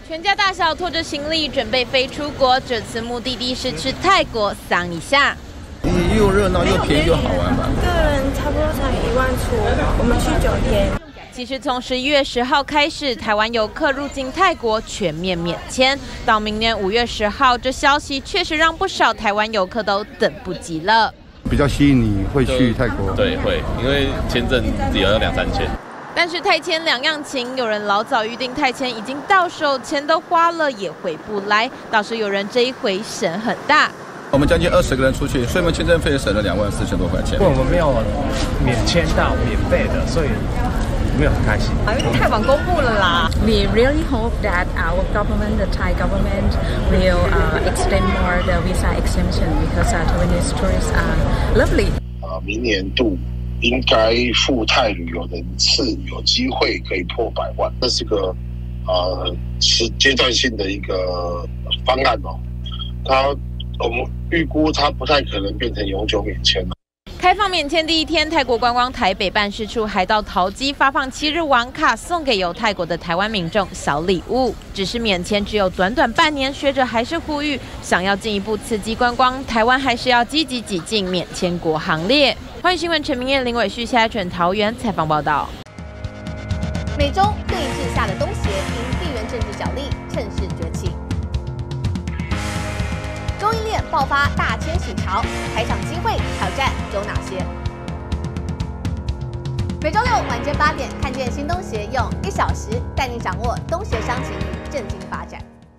全家大小拖着行李准备飞出国，这次目的地是去泰国桑一下。 又热闹又便宜又好玩吧？ 个人差不多才1万出，我们去9天。 其实从11月10号开始，台湾游客入境泰国全面免签，到明年5月10号，这消息确实让不少台湾游客都等不及了。 比较吸引你会去泰国？ 对，会，因为签证也要2、3千。 但是泰签两样情，有人老早预定泰签已经到手，钱都花了也回不来，倒是有人这一回省很大。 我们将近20个人出去，所以我们签证费省了24000多块钱。 我们没有免签到免费的，所以没有很开心。 因为太晚公布了啦。 We really hope that our government, the Thai government, will extend more the visa exemption because Taiwanese tourists are lovely. 明年度应该赴泰旅游人次有机会可以破100万，这是个是阶段性的一个方案哦。我们预估它不太可能变成永久免签了。 开放免签第一天，泰国观光台北办事处还到桃机发放7日网卡，送给有泰国的台湾民众小礼物。只是免签只有短短半年，学者还是呼吁，想要进一步刺激观光，台湾还是要积极挤进免签国行列。欢迎新闻陈明燕、林伟旭、夏纯桃园采访报道。 美中对峙下的东协因地缘政治角力趁势崛起。供应链爆发大迁徙潮，台场机会挑战有哪些？每周六晚间8点，看见新东协用1小时带你掌握东协商情与政经发展。